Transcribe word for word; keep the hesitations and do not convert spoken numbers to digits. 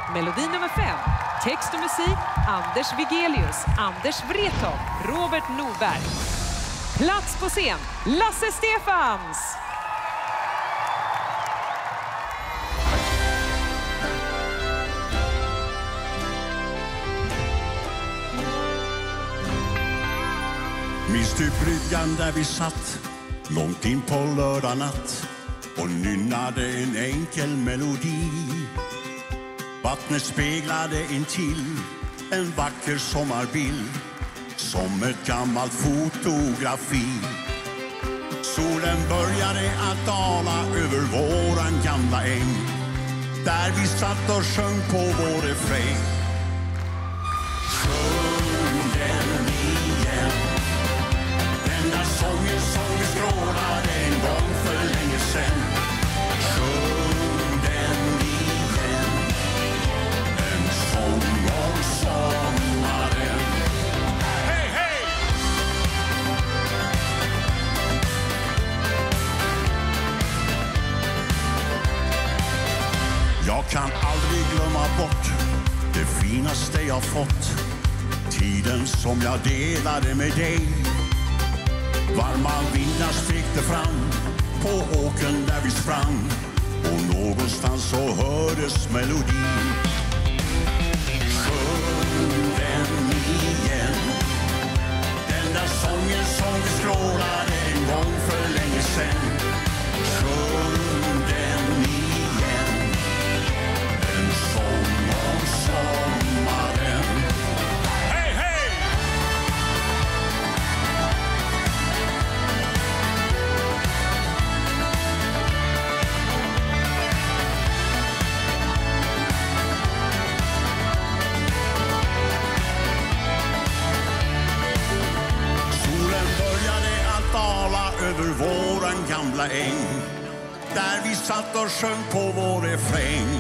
Melodi nummer fem. Text och musik Anders Vigelius, Anders Wrethov, Robert Norberg. Plats på scen Lasse Stefans. Minns du bryggan där vi satt långt in på lördag natt och nynnade en enkel melodi? Vattnet speglade intill en vacker sommarbild som ett gammalt fotografi. Solen började att dala över våran gamla äng där vi satt och sjöng på vår refräng. Sjung den igen, den där sången som vi skrålade en gång för länge sen. Sjung den igen, en sång om sommaren. Hej, hej! Jag kan aldrig glömma bort det finaste jag fått, tiden som jag delade med dig. Varma vindar sträckte fram på åken där vi sprang och någonstans så hördes melodi. Sjung den igen, den där sången som vi skrålade en gång för länge sen. Sjung den igen, en sång om sommaren. Hej, hej! Solen började att dala över våran gamla äng där vi satt och sjöng på vår refräng.